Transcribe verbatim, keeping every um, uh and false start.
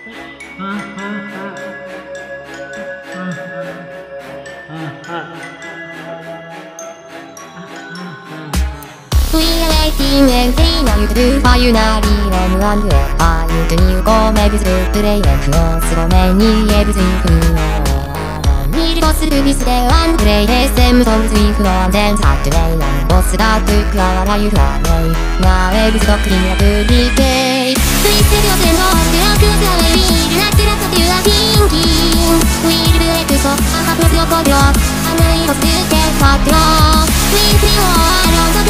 We are waiting and seeing how you do. Are you not even and where are you? To new go maybe through play and close so many everything you know. Need to through this day and play S M songs we flow and then Saturday and boss that took our you away. Now everything's looking up to decay. Twisted your send on the across away. We'll not get up to you thinking. We'll break so I have to your body off. And I was to get fucked off. We feel all around the